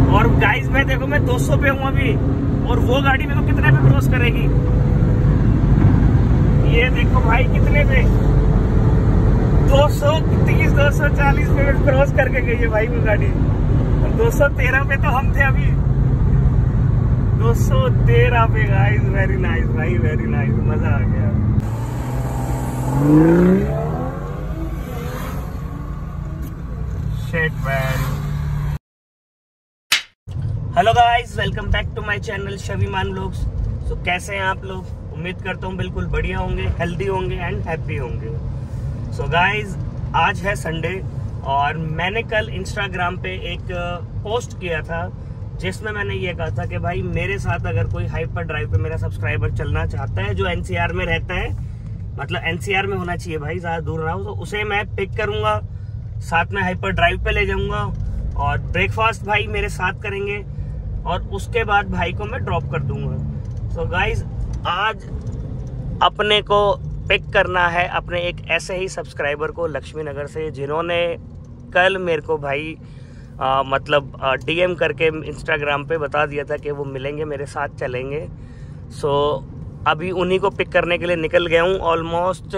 और गाइस मैं देखो मैं 200 पे हूँ अभी, और वो गाड़ी मेरे को कितने पे क्रॉस करेगी? ये देखो भाई कितने पे, 230 240 पे क्रॉस करके गई है भाई वो गाड़ी। और 213 पे तो हम थे अभी, 213 पे गाइस। वेरी नाइस भाई, वेरी नाइस, मजा आ गया। Shit man. Hello guys, welcome back to my channel शविमान व्लॉग्स। सो कैसे हैं आप लोग? उम्मीद करता हूँ बिल्कुल बढ़िया होंगे, हेल्दी होंगे एंड हैप्पी होंगे। सो गाइस, आज है संडे और मैंने कल इंस्टाग्राम पे एक पोस्ट किया था जिसमें मैंने ये कहा था कि भाई मेरे साथ अगर कोई हाइपर ड्राइव पे मेरा सब्सक्राइबर चलना चाहता है जो एनसीआर में रहता है, मतलब एनसीआर में होना चाहिए भाई, ज़्यादा दूर ना हो, तो उसे मैं पिक करूँगा, साथ में हाइपर ड्राइव पे ले जाऊँगा और ब्रेकफास्ट भाई मेरे साथ करेंगे और उसके बाद भाई को मैं ड्रॉप कर दूँगा। सो गाइज, आज अपने को पिक करना है अपने एक ऐसे ही सब्सक्राइबर को लक्ष्मी नगर से, जिन्होंने कल मेरे को भाई मतलब डीएम करके इंस्टाग्राम पे बता दिया था कि वो मिलेंगे, मेरे साथ चलेंगे। सो अभी उन्हीं को पिक करने के लिए निकल गया हूँ। ऑलमोस्ट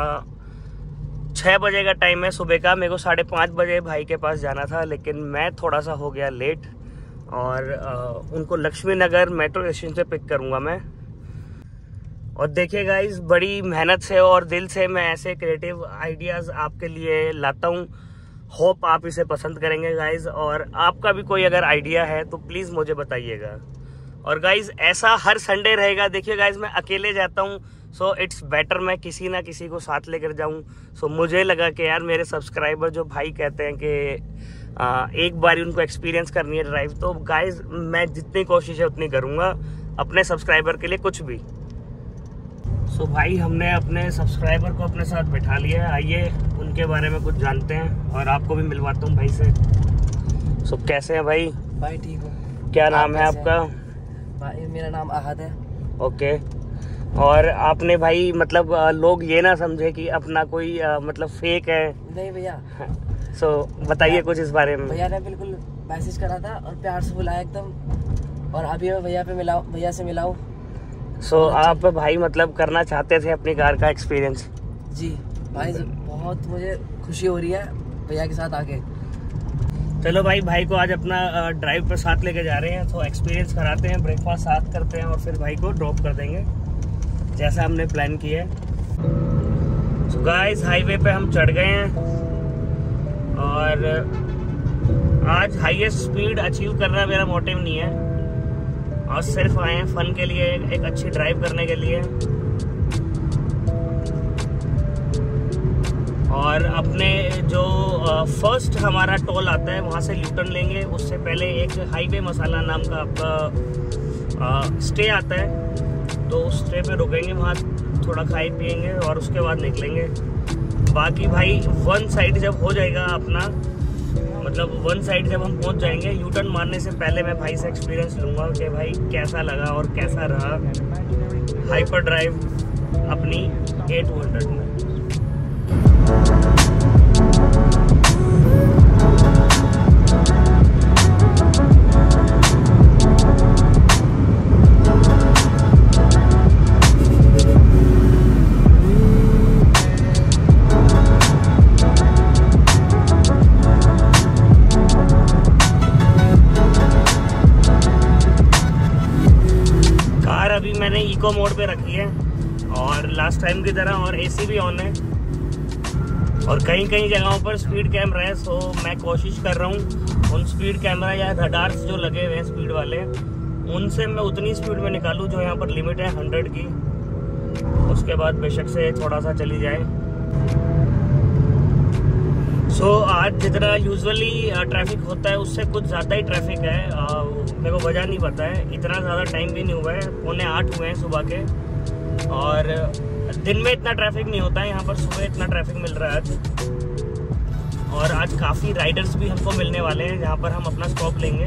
6 बजे का टाइम है सुबह का। मेरे को 5:30 बजे भाई के पास जाना था, लेकिन मैं थोड़ा सा हो गया लेट और उनको लक्ष्मी नगर मेट्रो स्टेशन से पिक करूँगा मैं। और देखिए गाइज, बड़ी मेहनत से और दिल से मैं ऐसे क्रिएटिव आइडियाज़ आपके लिए लाता हूँ। होप आप इसे पसंद करेंगे गाइज, और आपका भी कोई अगर आइडिया है तो प्लीज़ मुझे बताइएगा। और गाइज, ऐसा हर संडे रहेगा। देखिए गाइज, मैं अकेले जाता हूँ, सो इट्स बेटर मैं किसी ना किसी को साथ लेकर जाऊँ। सो मुझे लगा कि यार मेरे सब्सक्राइबर जो भाई कहते हैं कि एक बार उनको एक्सपीरियंस करनी है ड्राइव, तो गाइज मैं जितनी कोशिश है उतनी करूँगा अपने सब्सक्राइबर के लिए, कुछ भी। सो भाई, हमने अपने सब्सक्राइबर को अपने साथ बैठा लिया है। आइए उनके बारे में कुछ जानते हैं और आपको भी मिलवाता हूँ भाई से। सो कैसे हैं भाई? भाई ठीक हूँ। क्या नाम है आपका? भाई मेरा नाम अहद है। ओके। और आपने भाई मतलब लोग ये ना समझे कि अपना कोई मतलब फेक है। नहीं भैया। सो बताइए कुछ इस बारे में। भैया ने बिल्कुल मैसेज करा था और प्यार से बुलाया एकदम, और अभी मैं भैया से मिला हूँ। सो आप भाई मतलब करना चाहते थे अपनी कार का एक्सपीरियंस? जी भाई, बहुत मुझे खुशी हो रही है भैया के साथ आके। चलो भाई को आज अपना ड्राइव पर साथ लेके जा रहे हैं, तो एक्सपीरियंस कराते हैं, ब्रेकफास्ट साथ करते हैं और फिर भाई को ड्रॉप कर देंगे जैसा हमने प्लान किया है। तो गाइस, हाईवे पे हम चढ़ गए हैं और आज हाईएस्ट स्पीड अचीव करना मेरा मोटिव नहीं है, और सिर्फ आए हैं फन के लिए, एक अच्छी ड्राइव करने के लिए। और अपने जो फर्स्ट हमारा टोल आता है वहाँ से यूटर्न लेंगे। उससे पहले एक हाईवे मसाला नाम का आपका स्टे आता है, तो उस स्टे पे रुकेंगे, वहाँ थोड़ा खाए पिएंगे और उसके बाद निकलेंगे। बाकी भाई वन साइड जब हो जाएगा अपना, मतलब वन साइड जब हम पहुंच जाएंगे, यू टर्न मारने से पहले मैं भाई से एक्सपीरियंस लूँगा कि भाई कैसा लगा और कैसा रहा हाइपर ड्राइव अपनी A200 में। अभी मैंने इको मोड पे रखी है और लास्ट टाइम की तरह, और एसी भी ऑन है, और कई जगहों पर स्पीड कैमरा है। सो मैं कोशिश कर रहा हूँ उन स्पीड कैमरा या रडार्स जो लगे हुए हैं स्पीड वाले, उनसे मैं उतनी स्पीड में निकालूँ जो यहाँ पर लिमिट है 100 की। उसके बाद बेशक से थोड़ा सा चली जाए। सो आज जितना यूजुअली ट्रैफिक होता है उससे कुछ ज़्यादा ही ट्रैफिक है। मेरे को वजह नहीं पता है, इतना ज़्यादा टाइम भी नहीं हुआ है, 7:45 हुए हैं सुबह के, और दिन में इतना ट्रैफिक नहीं होता है यहाँ पर, सुबह इतना ट्रैफिक मिल रहा है आज। और आज काफ़ी राइडर्स भी हमको मिलने वाले हैं जहाँ पर हम अपना स्टॉप लेंगे,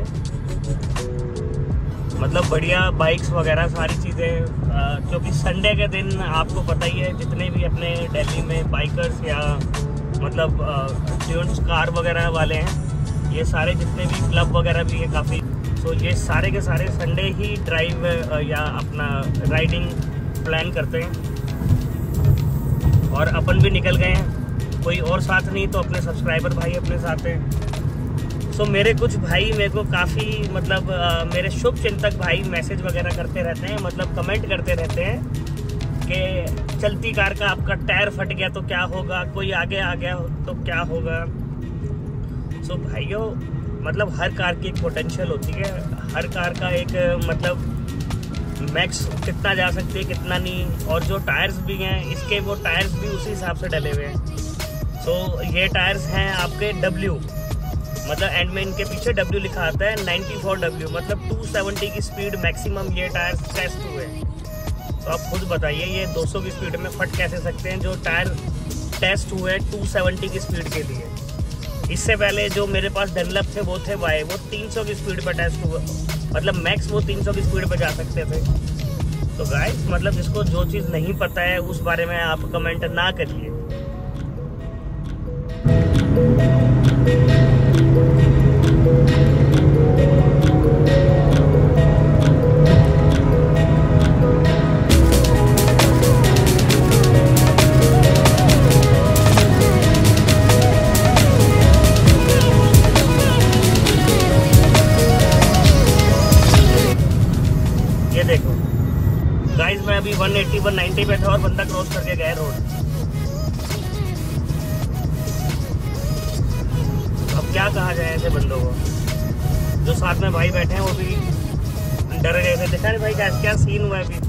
मतलब बढ़िया बाइक्स वगैरह सारी चीज़ें, क्योंकि संडे के दिन आपको पता ही है जितने भी अपने दिल्ली में बाइकर्स या मतलब ट्यून्स कार वगैरह वाले हैं, ये सारे जितने भी क्लब वगैरह भी है काफ़ी, सो ये सारे के सारे संडे ही ड्राइव या अपना राइडिंग प्लान करते हैं। और अपन भी निकल गए हैं, कोई और साथ नहीं तो अपने सब्सक्राइबर भाई अपने साथ हैं। सो मेरे कुछ भाई मेरे को काफ़ी मतलब मेरे शुभ चिंतक भाई मैसेज वगैरह करते रहते हैं, मतलब कमेंट करते रहते हैं कि चलती कार का आपका टायर फट गया तो क्या होगा, कोई आगे आ गया तो क्या होगा। सो भाइयों मतलब हर कार की एक पोटेंशियल होती है, हर कार का एक मतलब मैक्स कितना जा सकती है कितना नहीं, और जो टायर्स भी हैं इसके वो टायर्स भी उसी हिसाब से डले हुए हैं। सो ये टायर्स हैं आपके W, मतलब एंड में इनके पीछे W लिखा आता है 94W, मतलब 270 की स्पीड मैक्सिमम ये टायर्स टेस्ट हुए। तो आप खुद बताइए ये 200 की स्पीड में फट कैसे सकते हैं जो टायर टेस्ट हुए 270 की स्पीड के लिए। इससे पहले जो मेरे पास डनलप थे वो थे वाई, वो 300 की स्पीड पर टेस्ट हुआ, मतलब मैक्स वो 300 की स्पीड पर जा सकते थे। तो गाइस मतलब जिसको जो चीज़ नहीं पता है उस बारे में आप कमेंट ना करिए। ये देखो गाइस मैं अभी 180 190 पे था और बंदा क्रॉस करके गया रोड। अब क्या कहा जाए ऐसे बंदों को, जो साथ में भाई बैठे हैं वो भी डर गए थे। देखा नहीं भाई क्या सीन हुआ है अभी।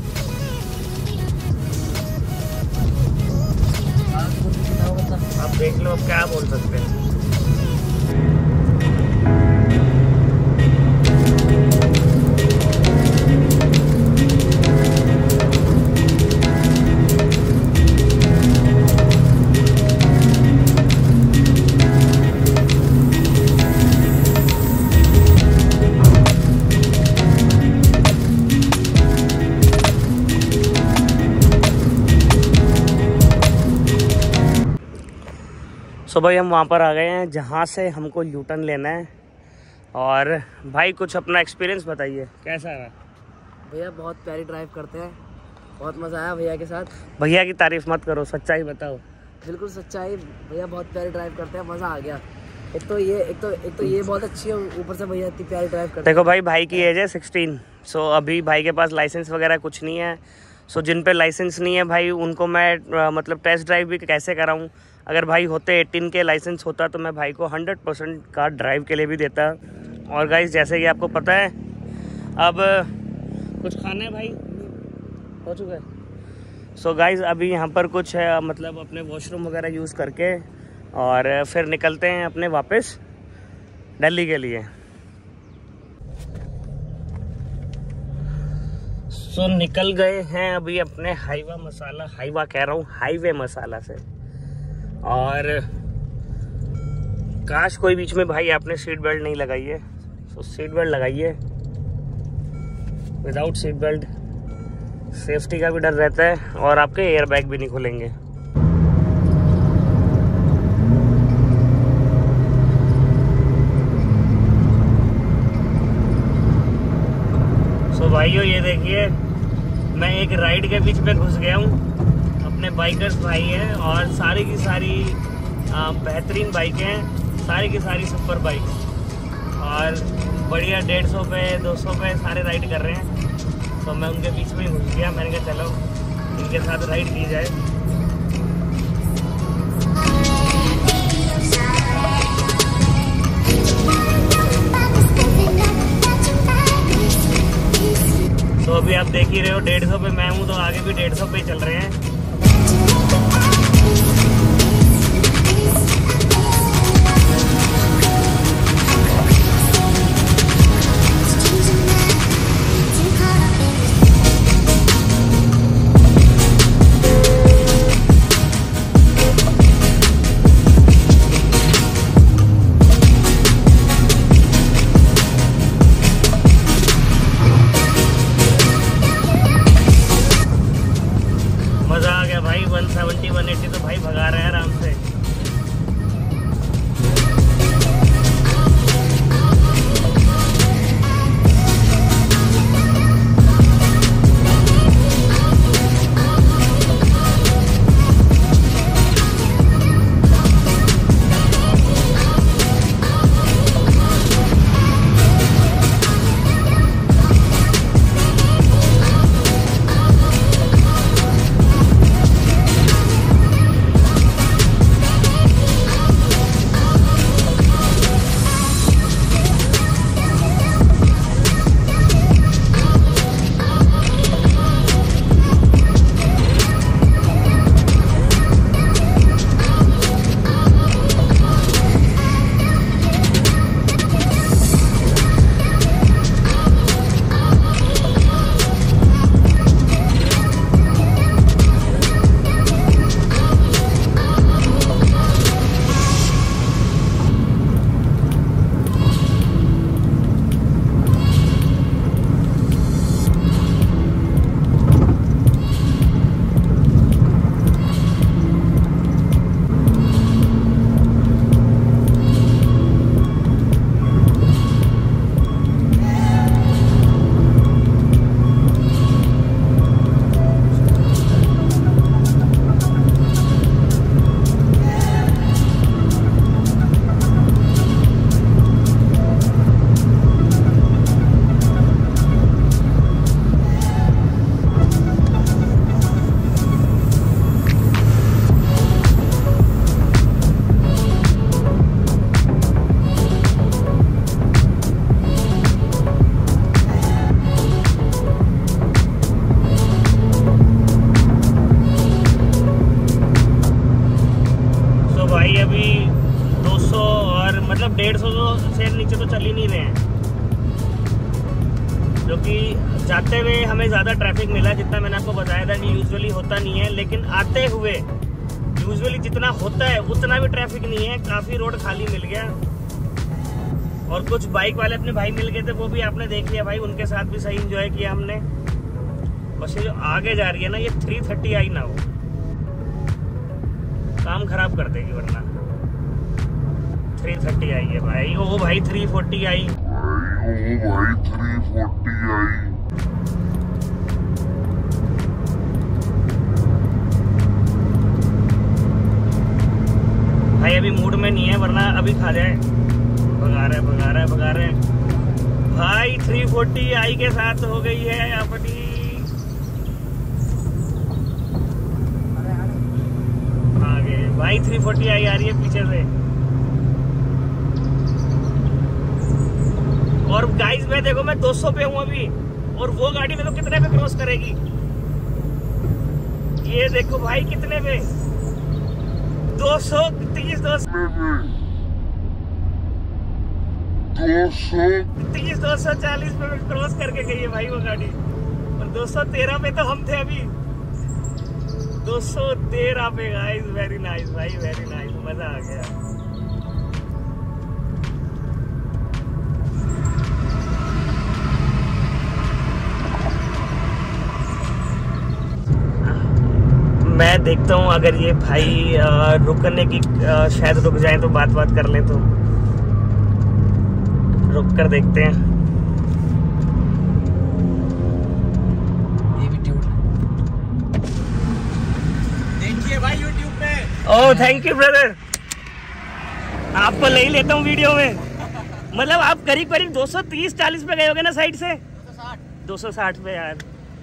आप देख लो अब क्या बोल सकते हैं। सो भाई हम वहाँ पर आ गए हैं जहाँ से हमको यूटर्न लेना है। और भाई कुछ अपना एक्सपीरियंस बताइए कैसा है। भैया बहुत प्यारी ड्राइव करते हैं, बहुत मज़ा आया भैया के साथ। भैया की तारीफ मत करो, सच्चाई बताओ। बिल्कुल सच्चाई, भैया बहुत प्यारी ड्राइव करते हैं, मज़ा आ गया। एक तो ये बहुत अच्छी है, ऊपर से भैया इतनी प्यारी ड्राइव करते हैं। देखो भाई की एज है 16, सो अभी भाई के पास लाइसेंस वगैरह कुछ नहीं है। सो जिन पे लाइसेंस नहीं है भाई उनको मैं मतलब टेस्ट ड्राइव भी कैसे कराऊं। अगर भाई होते 18 के लाइसेंस होता तो मैं भाई को 100% कार ड्राइव के लिए भी देता। और गाइस जैसे कि आपको पता है अब कुछ खाना है भाई हो चुका है। सो गाइस अभी यहाँ पर कुछ है मतलब अपने वॉशरूम वगैरह यूज़ करके और फिर निकलते हैं अपने वापस दिल्ली के लिए। सो निकल गए हैं अभी अपने हाईवे मसाला से। और काश कोई बीच में भाई आपने सीट बेल्ट नहीं लगाई है, सो सीट बेल्ट लगाइए। विदाउट सीट बेल्ट सेफ्टी का भी डर रहता है और आपके एयर बैग भी नहीं खुलेंगे। सो भाइयों ये देखिए मैं एक राइड के बीच में घुस गया हूँ। अपने बाइकर्स भाई हैं और सारी की सारी बेहतरीन बाइकें हैं, सारी की सारी सुपर बाइक और बढ़िया 150 पे 200 पे सारे राइड कर रहे हैं। तो मैं उनके बीच में ही घुस गया, मैंने कहा चलो इनके साथ राइड की जाए। तो अभी आप देख ही रहे हो 150 पे मैं हूँ तो आगे भी 150 पे चल रहे हैं। चल ही नहीं रहे हैं, क्योंकि जाते हुए हमें ज़्यादा ट्रैफिक मिला, जितना मैंने आपको बताया था कि यूजुअली होता नहीं है, लेकिन आते हुए यूजुअली जितना होता है उतना भी ट्रैफिक नहीं है, काफ़ी रोड खाली मिल गया। और कुछ बाइक वाले अपने भाई मिल गए थे, वो भी आपने देख लिया भाई, उनके साथ भी सही एंजॉय किया हमने। बस ये जो आगे जा रही है ना, ये 330i ना हो, काम खराब कर देगी, वरना 330i है भाई। ओ भाई 340i, भाई अभी मूड में नहीं है, वरना अभी खा जाए। भगा रहे भाई। 340i के साथ हो गई है अपनी। आगे भाई 340i आ रही है पीछे से। और गाइस मैं देखो, मैं 200 पे हूँ अभी, और वो गाड़ी मेरे को कितने पे क्रॉस करेगी? ये देखो भाई कितने पे, 230 240 पे क्रॉस करके गई है भाई वो गाड़ी। और 213 पे तो हम थे अभी, 213 पे गाइस। वेरी नाइस भाई, वेरी नाइस, मजा आ गया। मैं देखता हूँ अगर ये भाई रुकने की शायद रुक जाए तो बात कर ले, तो रुक कर देखते हैं। ये भी ट्यूब देखिए भाई YouTube पे। ओह थैंक यू ब्रदर, आपको ले ही लेता हूँ वीडियो में। मतलब आप करीब 230-40 पे गए होगे ना साइड से? 260 पे यार।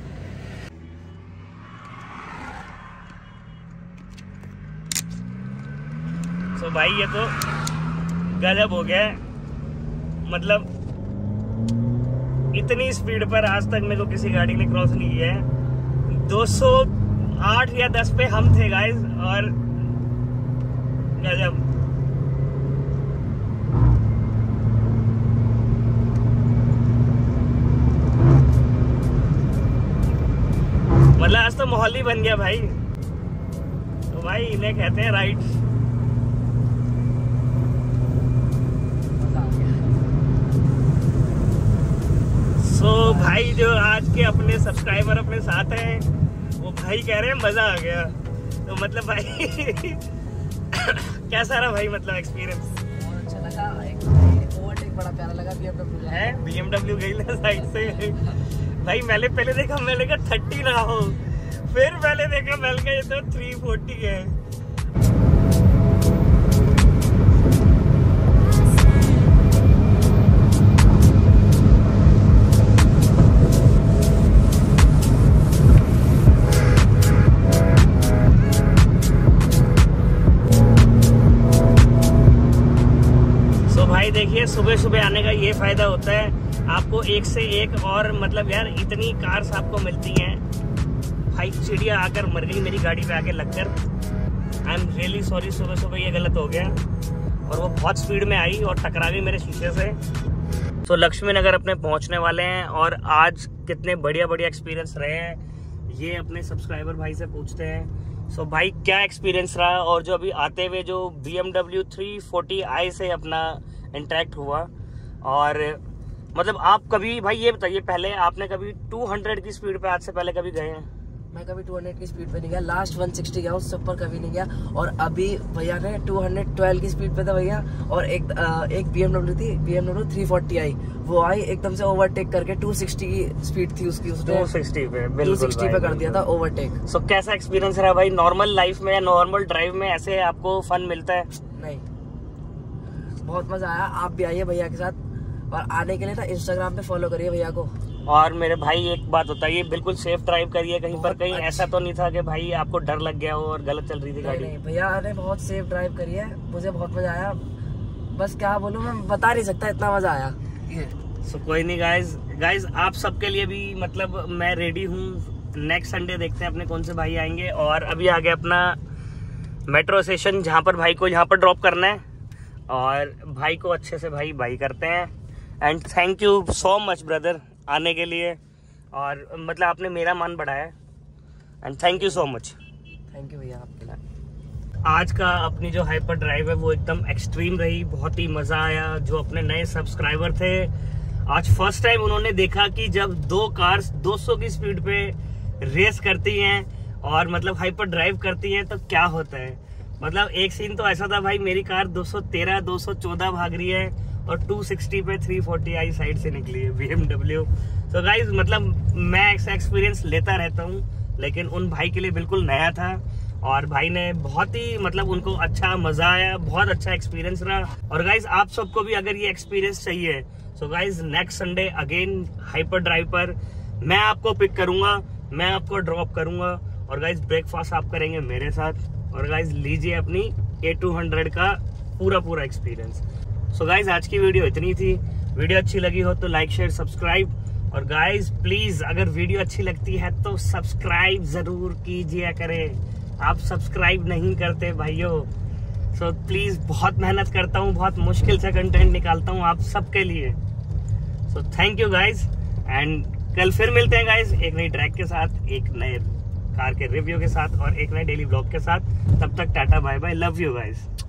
तो भाई ये तो गजब हो गया है, मतलब इतनी स्पीड पर आज तक मेरे को किसी गाड़ी ने क्रॉस नहीं किया है। 208 या 10 पे हम थे गाइस, और गजब। मतलब आज तो माहौल ही बन गया भाई। तो भाई इन्हें कहते हैं राइड। तो भाई जो आज के अपने सब्सक्राइबर अपने साथ हैं, वो भाई कह रहे हैं मजा आ गया। तो मतलब भाई कैसा रहा भाई, मतलब एक्सपीरियंस? बहुत अच्छा लगा। एक ओवरटेक बड़ा प्यारा लगा, BMW है, BMW गई ना साइड से। भाई मैंने पहले देखा, मैंने कहा 30 ना हो, फिर मैंने देखा मैंने कहा ये तो 340 है। देखिए सुबह सुबह आने का ये फायदा होता है, आपको एक से एक, और मतलब यार इतनी कार्स आपको मिलती हैं। भाई चिड़िया आकर मर गई मेरी गाड़ी पे आके लगकर। आई एम रियली सॉरी, सुबह सुबह ये गलत हो गया। और वो बहुत स्पीड में आई और टकरा गई मेरे शीशे से। तो लक्ष्मी नगर अपने पहुंचने वाले हैं, और आज कितने बढ़िया एक्सपीरियंस रहे हैं ये अपने सब्सक्राइबर भाई से पूछते हैं। सो भाई क्या एक्सपीरियंस रहा, और जो अभी आते हुए जो BMW 340i से अपना इंटरेक्ट हुआ। और मतलब आप कभी भाई ये बताइए, पहले आपने कभी 200 की स्पीड पे आज से पहले कभी गए हैं? मैं कभी 200 की स्पीड पे नहीं गया, लास्ट 160 गया, उससे ऊपर कभी नहीं गया। और अभी भैया ने 212 की स्पीड पे था भैया, और एक BMW थी, BMW 340i, वो आई एकदम से ओवरटेक करके 260 की स्पीड थी उसकी, उसने 260 पे 260 पे कर दिया था ओवरटेक। सो कैसा एक्सपीरियंस रहा भाई? नॉर्मल लाइफ में या नॉर्मल ड्राइव में ऐसे आपको फन मिलता है? नहीं, बहुत मजा आया। आप भी आइए भैया के साथ, और आने के लिए ना इंस्टाग्राम पे फॉलो करिए भैया को। और मेरे भाई एक बात बताइए, बिल्कुल सेफ ड्राइव करिए, कहीं पर कहीं ऐसा तो नहीं था कि भाई आपको डर लग गया हो और गलत चल रही थी गाड़ी? नहीं भैया ने बहुत सेफ ड्राइव करी है, मुझे बहुत मजा आया। बस क्या बोलूं, मैं बता नहीं सकता, इतना मजा आया। सो कोई नहीं गाइज आप सबके लिए भी मतलब मैं रेडी हूँ। नेक्स्ट संडे देखते हैं अपने कौन से भाई आएंगे। और अभी आ गया अपना मेट्रो स्टेशन, जहाँ पर भाई को यहाँ पर ड्रॉप करना है। और भाई को अच्छे से भाई बाई करते हैं। And thank you so much brother आने के लिए, और मतलब आपने मेरा मन बढ़ाया and thank you so much. Thank you भैया आपके लिए। आज का अपनी जो हाइपर ड्राइव है वो एकदम एक्सट्रीम रही, बहुत ही मजा आया। जो अपने नए सब्सक्राइबर थे, आज फर्स्ट टाइम उन्होंने देखा कि जब दो कार्स 200 की स्पीड पे रेस करती हैं और मतलब हाइपर ड्राइव करती हैं तो क्या होता है। मतलब एक सीन तो ऐसा था भाई, मेरी कार 213 214 भाग रही है और 260 पे 340i साइड से निकली है BMW। तो गाइज मतलब मैं ऐसा एक्सपीरियंस लेता रहता हूँ, लेकिन उन भाई के लिए बिल्कुल नया था और भाई ने बहुत ही मतलब उनको अच्छा मजा आया, बहुत अच्छा एक्सपीरियंस रहा। और गाइज आप सबको भी अगर ये एक्सपीरियंस चाहिए, so guys next Sunday again hyper drive पर मैं आपको पिक करूंगा, मैं आपको ड्रॉप करूंगा और गाइज ब्रेकफास्ट आप करेंगे मेरे साथ। और गाइज लीजिए अपनी A200 का पूरा एक्सपीरियंस। सो गाइज आज की वीडियो इतनी थी। वीडियो अच्छी लगी हो तो लाइक शेयर सब्सक्राइब, और गाइज प्लीज अगर वीडियो अच्छी लगती है तो सब्सक्राइब जरूर कीजिए करें। आप सब्सक्राइब नहीं करते भाइयों, सो प्लीज बहुत मेहनत करता हूँ, बहुत मुश्किल से कंटेंट निकालता हूँ आप सबके लिए। So thank you guys, and कल फिर मिलते हैं गाइज एक नई ट्रैक के साथ, एक नए कार के रिव्यू के साथ और एक नए डेली ब्लॉग के साथ। तब तक tata bye bye, love you guys.